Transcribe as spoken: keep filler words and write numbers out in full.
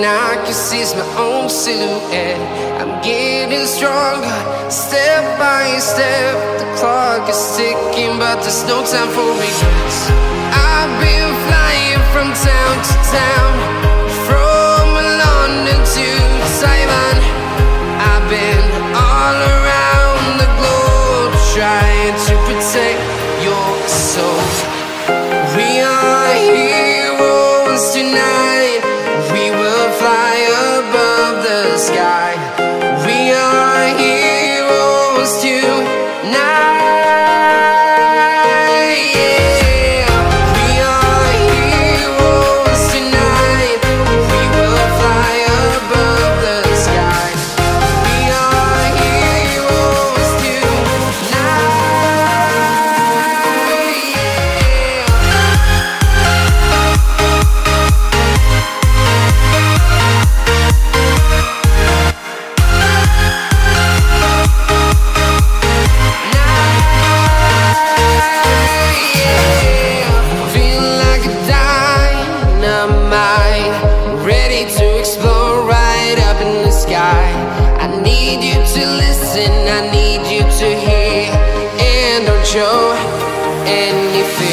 and I can see my own silhouette. I'm getting stronger, step by step. The clock is ticking, but there's no time for regrets. I've been flying from town to town, from London to Taiwan. I've been all around the globe, trying to protect your soul. We are heroes tonight. We will fly above the sky. We are heroes tonight. Yeah. We are heroes tonight. We will fly above the sky. We are heroes show any fear.